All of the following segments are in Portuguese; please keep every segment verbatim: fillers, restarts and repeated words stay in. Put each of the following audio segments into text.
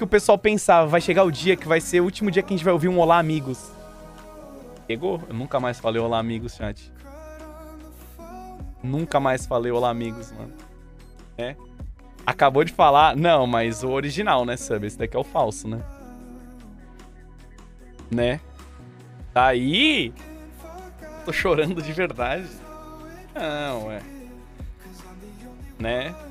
que o pessoal pensava, vai chegar o dia que vai ser o último dia que a gente vai ouvir um olá, amigos. Chegou? Eu nunca mais falei olá, amigos, chat. Nunca mais falei olá, amigos, mano. É. Acabou de falar... Não, mas o original, né, Sub? Esse daqui é o falso, né? Né? Tá aí... Tô chorando de verdade. Não, ué. Né?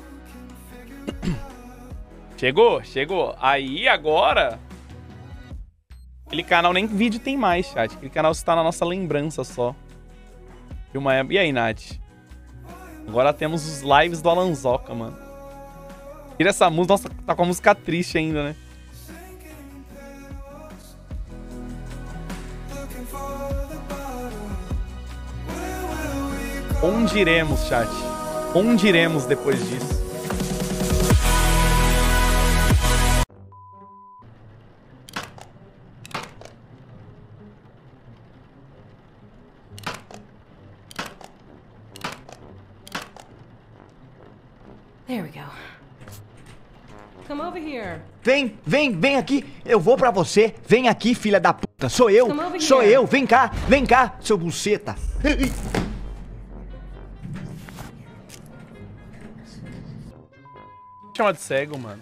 Chegou, chegou. Aí, agora... Aquele canal nem vídeo tem mais, chat. Aquele canal está na nossa lembrança só. De uma época... E aí, Nath? Agora temos os lives do Alanzoca, mano. Tira essa música. Nossa, tá com a música triste ainda, né? Onde iremos, chat? Onde iremos depois disso? There we go. Come over here. Vem, vem, vem aqui. Eu vou pra você. Vem aqui, filha da puta. Sou eu. Sou eu. Vem cá, vem cá, seu buceta. Chama de cego, mano.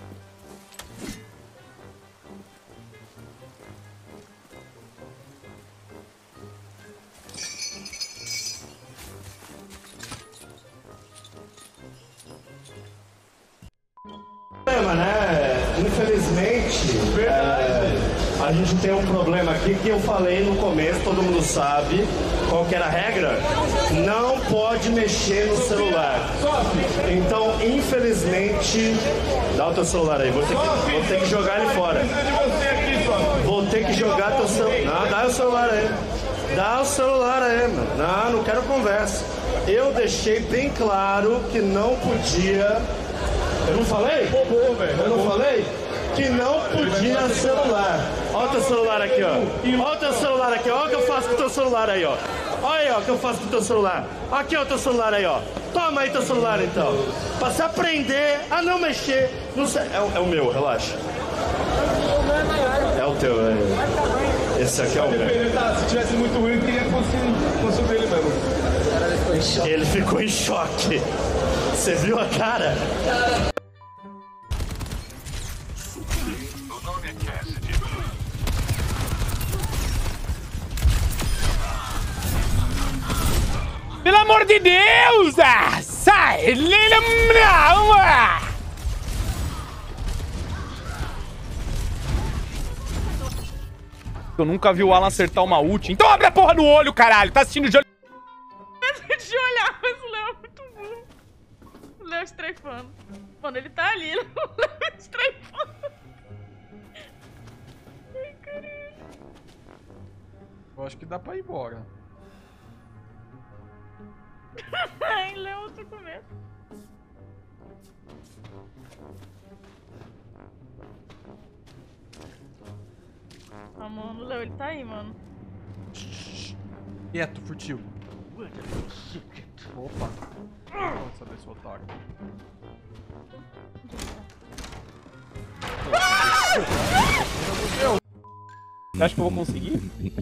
Né? Infelizmente, é, a gente tem um problema aqui que eu falei no começo, todo mundo sabe qual que era a regra. Não pode mexer no celular. Então, infelizmente, dá o teu celular aí. Vou ter que, vou ter que jogar ele fora. Vou ter que jogar teu celular. Não, dá o celular aí. Dá o celular aí, mano. Não, não quero conversa. Eu deixei bem claro que não podia. Eu não falei? Eu não falei? Que não podia celular. Olha o teu celular aqui, ó. Olha o teu celular aqui, ó. Olha o que eu faço com o teu celular aí, ó. Olha aí, ó, o que eu faço com o teu celular. Aqui, ó, o teu celular aí, ó. Toma aí teu celular, então. Pra se aprender a não mexer no ce... é, o- é o meu, relaxa. É o teu, é. Esse aqui é o meu. Se tivesse muito ruim, eu queria consumir ele mesmo. Ele ficou em choque. Você viu a cara? Pelo amor de Deus! Ah, sai! Eu nunca vi o Alan acertar uma ult. Então abre a porra do olho, caralho! Tá assistindo de olho... De olhar, mas o Léo é muito burro. O Léo estrefando. Mano, ele tá ali, o Léo estrefando. Ai, caralho. Eu acho que dá pra ir embora. Ai, Léo, eu tô com medo. Ah, mano, o Léo, ele tá aí, mano. Quieto, furtivo. Opa. Vamos saber esse otário. Você acha que eu vou conseguir?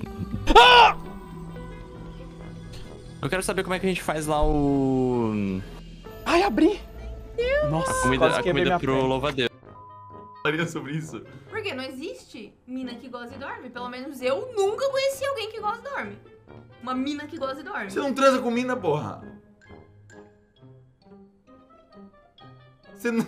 Eu quero saber como é que a gente faz lá o... Ai, abri! Nossa, A comida, quase a quebrei comida minha pro perna. louvadeiro. Falaria sobre isso? Porque não existe mina que gosta e dorme. Pelo menos eu nunca conheci alguém que gosta e dorme. Uma mina que gosta e dorme. Você não transa com mina, porra? Você não...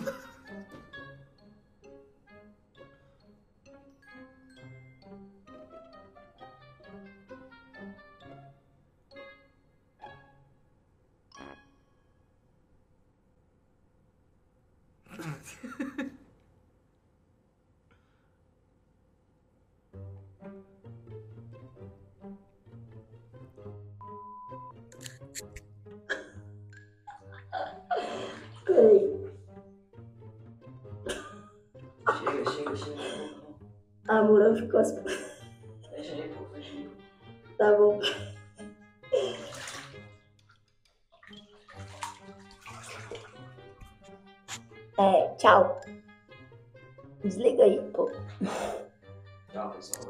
Chega, chega, chega. Amor, eu fico assim. Fecha aí, pô, fecha aí. Tá bom. É, tchau. Desliga aí, pô. Tchau, pessoal.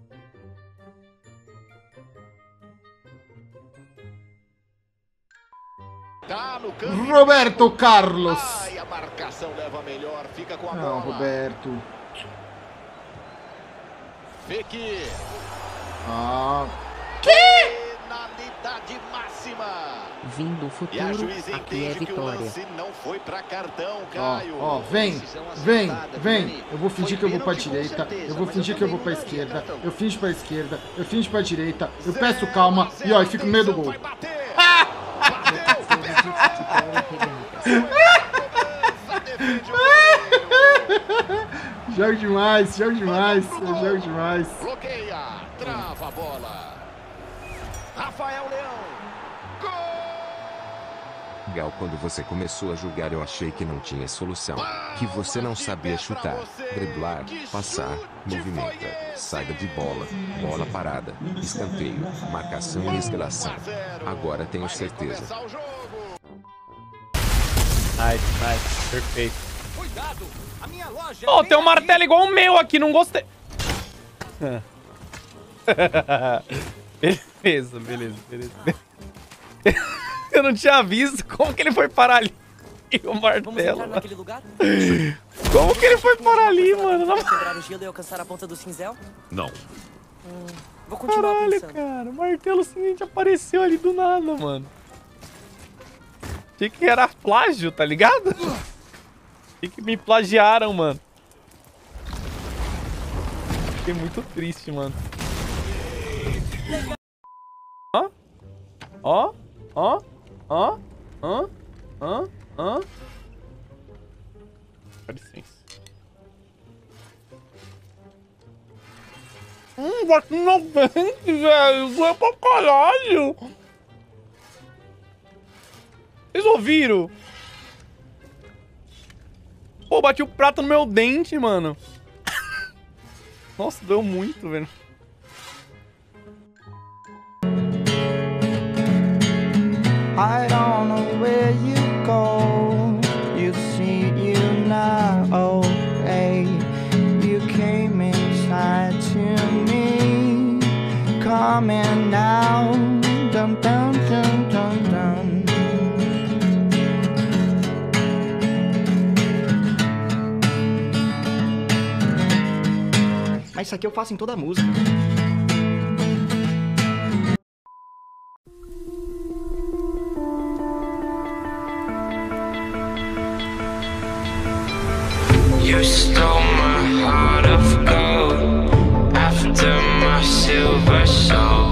Tá no canto. Roberto Carlos. Ai, a marcação leva melhor, fica com a Não, bola. Roberto. Fekir. Ah. Penalidade máxima. Vindo o futuro, E a juiz aqui é entende que o vitória. lance não foi pra cartão, Ó, Caio. ó, vem, vem, vem. Eu vou fingir que eu vou pra direita, eu vou fingir que eu vou pra esquerda, eu finjo pra esquerda, eu finjo pra direita, eu peço calma e ó, eu fico no meio do gol. Jogo demais, jogo demais, eu jogo demais. Bloqueia, trava a bola. Rafael Leão. Gal, quando você começou a jogar eu achei que não tinha solução. Que você não sabia chutar, driblar, passar, movimenta, saída de bola, bola parada, escanteio, marcação e escalação. Agora tenho certeza. Nice, nice, perfeito. Oh, tem um martelo igual o meu aqui, não gostei. Beleza, beleza, beleza. Eu não tinha visto como que ele foi parar ali. O martelo. Como que ele foi parar ali, mano? Não. Quebrar o gelo e alcançar a ponta do cinzel? Não. Hum, vou continuar Caralho, pensando. cara. O martelo simplesmente apareceu ali do nada, mano. Achei que era plágio, tá ligado? Achei que me plagiaram, mano. Fiquei muito triste, mano. Ó. Ó. Ó. Ó. Ó. Ó. Ó. Dá licença. Hum, bate noventa, velho. Isso é pra caralho. Vocês ouviram? Pô, bati o prato no meu dente, mano. Nossa, doeu muito, velho. I don't know where you go. You see you now, hey. You came inside to me, coming down, dum dum dum dum dum. Mas isso aqui eu faço em toda a música. You stole my heart of gold after my silver soul.